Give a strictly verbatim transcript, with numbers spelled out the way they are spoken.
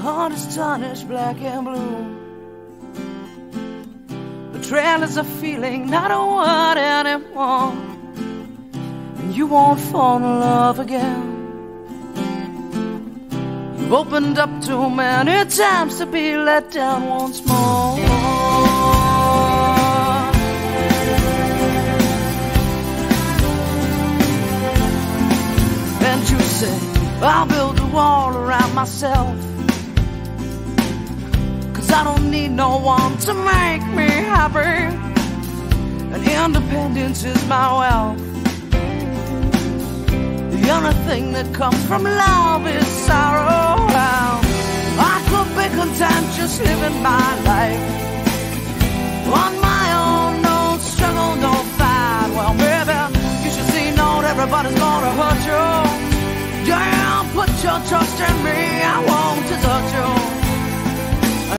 heart is tarnished black and blue. Betrayal is a feeling, not a word anymore. And you won't fall in love again. You've opened up too many times to be let down once more. And you say, I'll build a wall around myself, 'cause I don't need no one to make me happy, and independence is my wealth. The only thing that comes from love is sorrow. I could be content just living my life on my own, no struggle, no fight. Well, baby, you should see not everybody's gonna hurt you. Yeah, put your trust in me, I want to touch you.